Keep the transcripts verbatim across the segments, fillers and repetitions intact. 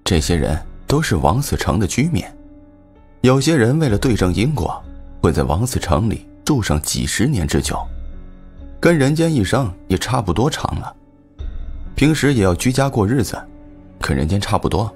这些人都是王死城的居民，有些人为了对证因果，会在王死城里住上几十年之久，跟人间一生也差不多长了。平时也要居家过日子，跟人间差不多。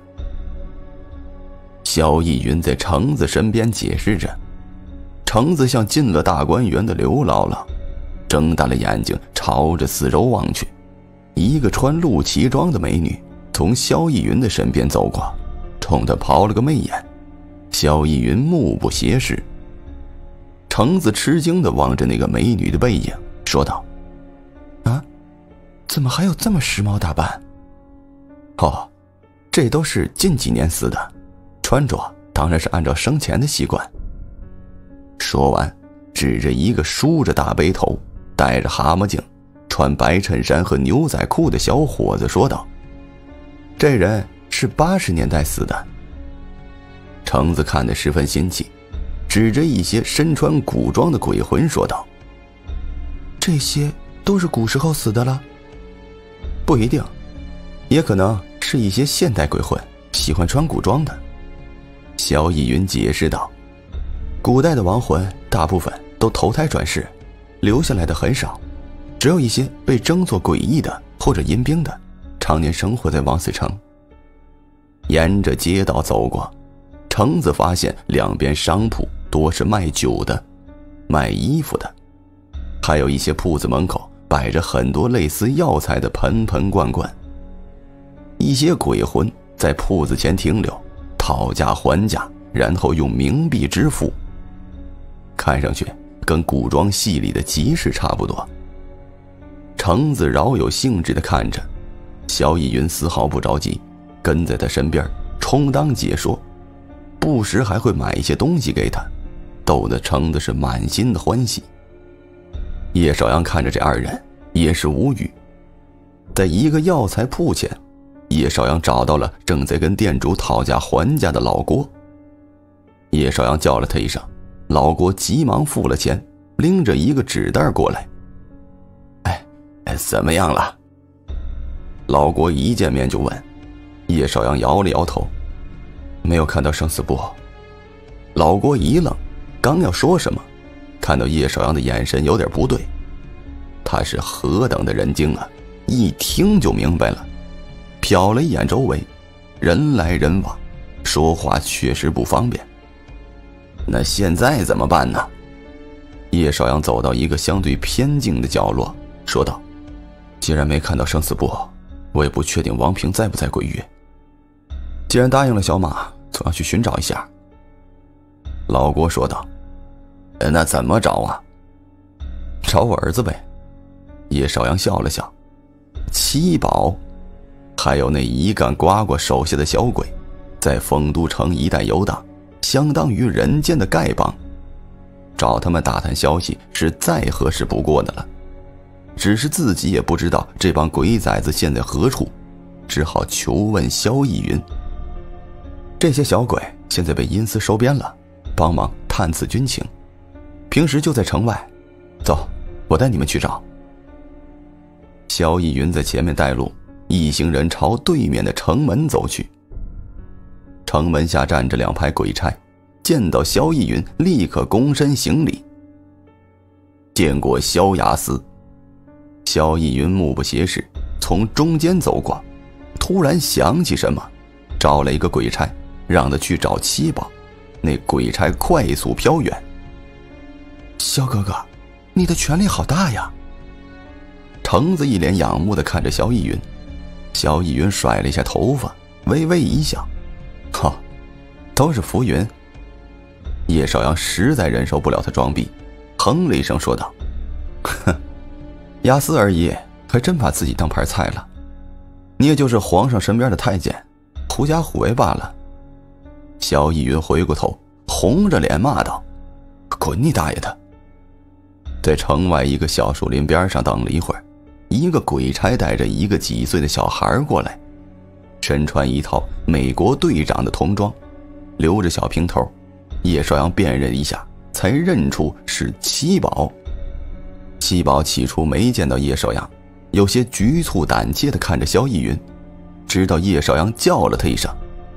萧逸云在橙子身边解释着，橙子像进了大观园的刘姥姥，睁大了眼睛朝着四周望去。一个穿露脐装的美女从萧逸云的身边走过，冲他抛了个媚眼。萧逸云目不斜视。橙子吃惊地望着那个美女的背影，说道：啊，怎么还有这么时髦打扮？哦，这都是近几年死的，穿着当然是按照生前的习惯。说完，指着一个梳着大背头，戴着蛤蟆镜，穿白衬衫和牛仔裤的小伙子说道：这人是八十年代死的。橙子看得十分新奇，指着一些身穿古装的鬼魂说道：这些都是古时候死的了？不一定，也可能是一些现代鬼魂喜欢穿古装的。萧逸云解释道：古代的亡魂大部分都投胎转世，留下来的很少，只有一些被征作诡异的或者阴兵的，常年生活在王死城。沿着街道走过，橙子发现两边商铺多是卖酒的，卖衣服的，还有一些铺子门口摆着很多类似药材的盆盆罐罐。一些鬼魂在铺子前停留，讨价还价，然后用冥币支付，看上去跟古装戏里的集市差不多。橙子饶有兴致地看着，萧逸云丝毫不着急，跟在他身边充当解说，不时还会买一些东西给他，逗得橙子是满心的欢喜。叶少阳看着这二人也是无语。在一个药材铺前，叶少阳找到了正在跟店主讨价还价的老郭。叶少阳叫了他一声，老郭急忙付了钱，拎着一个纸袋过来。哎，怎么样了？老郭一见面就问。叶少阳摇了摇头，没有看到生死簿。老郭一愣，刚要说什么，看到叶少阳的眼神有点不对。他是何等的人精啊，一听就明白了。瞟了一眼周围，人来人往，说话确实不方便。那现在怎么办呢？叶少阳走到一个相对偏静的角落，说道：既然没看到生死簿，我也不确定王平在不在鬼域。既然答应了小马，总要去寻找一下。老郭说道：那怎么找啊？找我儿子呗。叶少阳笑了笑。七宝还有那一干呱呱手下的小鬼，在丰都城一带游荡，相当于人间的丐帮。找他们打探消息是再合适不过的了。只是自己也不知道这帮鬼崽子现在何处，只好求问萧逸云。这些小鬼现在被阴司收编了，帮忙探刺军情，平时就在城外。走，我带你们去找。萧逸云在前面带路，一行人朝对面的城门走去。城门下站着两排鬼差，见到萧逸云立刻躬身行礼。见过萧衙司。萧逸云目不斜视，从中间走过，突然想起什么，招了一个鬼差，让他去找七宝。那鬼差快速飘远。萧哥哥，你的权力好大呀。橙子一脸仰慕地看着萧逸云。萧逸云甩了一下头发，微微一笑：哈、哦，都是浮云。叶少阳实在忍受不了他装逼，哼了一声说道：哼，押司而已，还真把自己当盘菜了。你也就是皇上身边的太监，狐假虎威罢了。萧逸云回过头，红着脸骂道：滚你大爷的！在城外一个小树林边上等了一会儿，一个鬼差带着一个几岁的小孩过来，身穿一套美国队长的童装，留着小平头。叶少阳辨认一下，才认出是七宝。七宝起初没见到叶少阳，有些局促胆怯地看着萧逸云，直到叶少阳叫了他一声，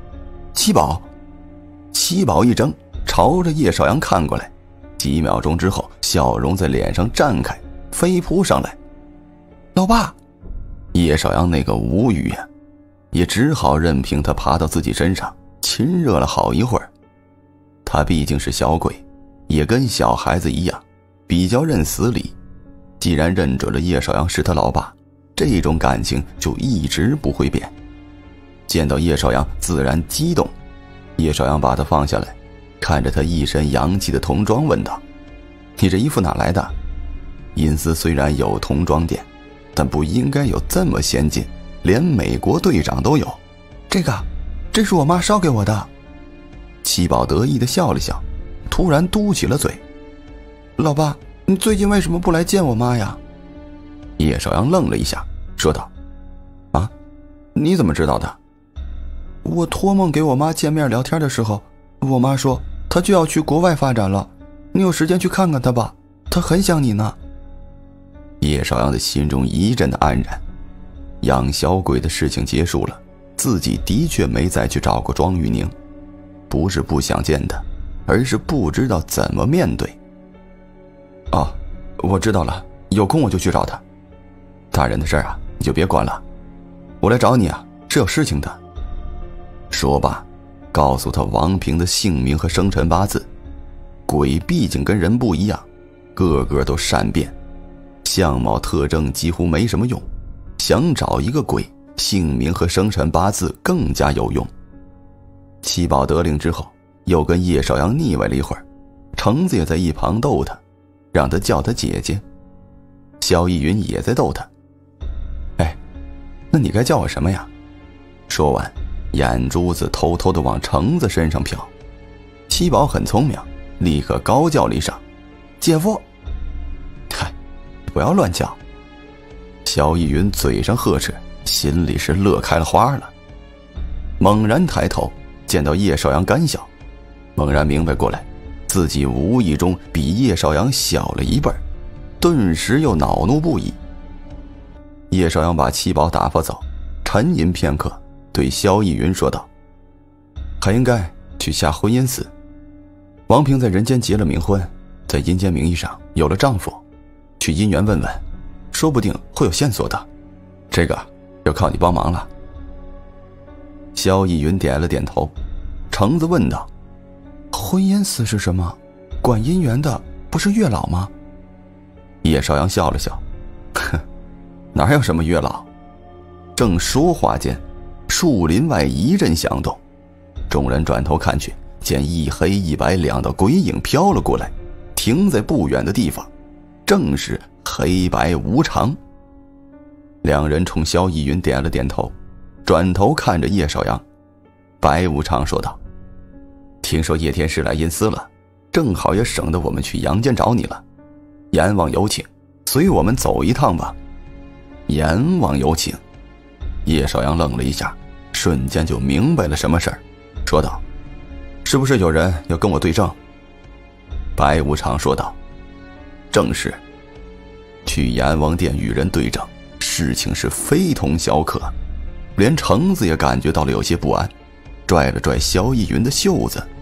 七宝！”七宝一怔，朝着叶少阳看过来，几秒钟之后，笑容在脸上绽开，飞扑上来。老爸！叶少阳那个无语呀、啊，也只好任凭他爬到自己身上，亲热了好一会儿。他毕竟是小鬼，也跟小孩子一样，比较认死理。既然认准了叶少阳是他老爸，这种感情就一直不会变。见到叶少阳自然激动，叶少阳把他放下来，看着他一身洋气的童装问道：“你这衣服哪来的？”银丝虽然有童装店，但不应该有这么先进，连美国队长都有。这个，这是我妈烧给我的。七宝得意地笑了笑，突然嘟起了嘴：“老爸，你最近为什么不来见我妈呀？”叶少阳愣了一下，说道：“啊，你怎么知道的？”我托梦给我妈见面聊天的时候，我妈说她就要去国外发展了，你有时间去看看她吧，她很想你呢。叶少阳的心中一阵的黯然，养小鬼的事情结束了，自己的确没再去找过庄玉宁，不是不想见她，而是不知道怎么面对。哦，我知道了，有空我就去找她。大人的事啊，你就别管了，我来找你啊，是有事情的。说罢，告诉他王平的姓名和生辰八字。鬼毕竟跟人不一样，个个都善变，相貌特征几乎没什么用，想找一个鬼，姓名和生辰八字更加有用。七宝得令之后，又跟叶少阳腻歪了一会儿，橙子也在一旁逗他，让他叫他姐姐。萧逸云也在逗他：“哎，那你该叫我什么呀？”说完，眼珠子偷偷地往橙子身上瞟。七宝很聪明，立刻高叫了一声：“姐夫！”嗨，不要乱叫。萧逸云嘴上呵斥，心里是乐开了花了。猛然抬头，见到叶少阳干笑，猛然明白过来，自己无意中比叶少阳小了一辈儿，顿时又恼怒不已。叶少阳把七宝打发走，沉吟片刻，对萧逸云说道：“还应该去下婚姻寺。王平在人间结了冥婚，在阴间名义上有了丈夫，去姻缘问问，说不定会有线索的。这个要靠你帮忙了。”萧逸云点了点头。橙子问道：“婚姻寺是什么？管姻缘的不是月老吗？”叶少阳笑了笑：“哼，哪有什么月老？”正说话间，树林外一阵响动，众人转头看去，见一黑一白两道鬼影飘了过来，停在不远的地方，正是黑白无常。两人冲萧逸云点了点头，转头看着叶少阳。白无常说道：“听说叶天师来阴司了，正好也省得我们去阳间找你了。阎王有请，随我们走一趟吧。”阎王有请。叶少阳愣了一下，瞬间就明白了什么事儿，说道：“是不是有人要跟我对证？”白无常说道：“正是。去阎王殿与人对证，事情是非同小可。”连橙子也感觉到了有些不安，拽了拽萧逸云的袖子，